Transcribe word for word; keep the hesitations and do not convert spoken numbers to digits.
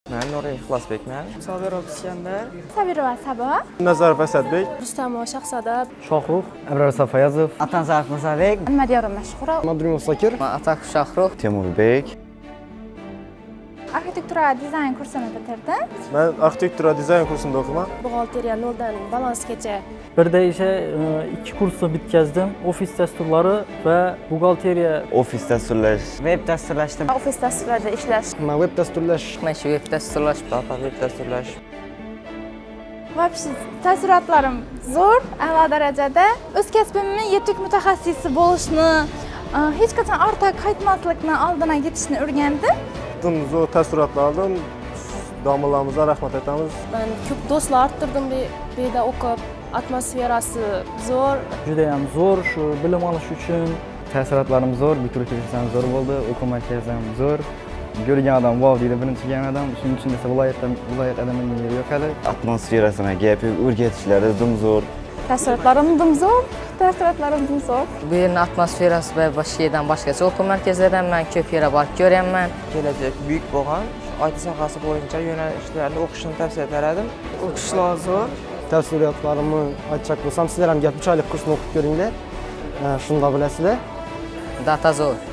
Men Nuray Ixlosbekman. Sobirov Iskandar. Sabirova Sabo. Nazarov Asadbek. Rustamov Shahzoda. Shohrux. Abror Safayazov. Atanzarov Mirzabek. Almadiyor Mashhura. Madrimov Sakir. Atakov Shohrux. Temurbek. Arxitektura dizayn kursini bitirdim. Men arxitektura dizayn kursunda o'qiman. Buxgalteriya noldan balansgacha. Birde işe iki kursu bitkazdim. Ofis dasturlari va buxgalteriya. Ofis dasturlash. Web dasturlashda. Ofis dasturlarida ishlash. Men web dasturlash. Men shu web dasturlash. Data web dasturlash. Вообще taassurotlarim zo'r, a'lo darajada. O'z kasbimni yetuk mutaxassisi bo'lishni, hech qachon ortga qaytmaslikni, oldidan ketishni o'rgandim. Zo'r taassurotlar oldim. Domlarimizga rahmat aytamiz. Men ko'p do'stlar orttirdim bu yerda o'qib, atmosferasi zo'r. Juda ham zo'r, shu bilim olish uchun. Taassurotlarim zo'r, bitiruvchilik ham zo'r bo'ldi, o'quv markazi ham zo'r. Ko'rgan odam wow deydi, birinchi kelgan odam, shuning uchun esa viloyatdan viloyat adamning yo'q hali. Atmosferasini gap o'rgatishlari zo'r. Taassurotlarim zo'r, taassurotlarim zo'r. Bu yerning atmosferasi va boshqa yerdan boshqacha. O'quv markazlaridan men ko'p yera borib ko'rganman. Kelajak buyuk bo'lgan I T sohasi bo'yicha yo'nalishlarni o'qishni tavsiya etadim. O'qishlar zo'r. Taassurotlarimni aytsak bo'lsam, sizlar ham gap uch oylik kursni o'qib ko'ringlar. Shunda bilasizlar. Data zo'r.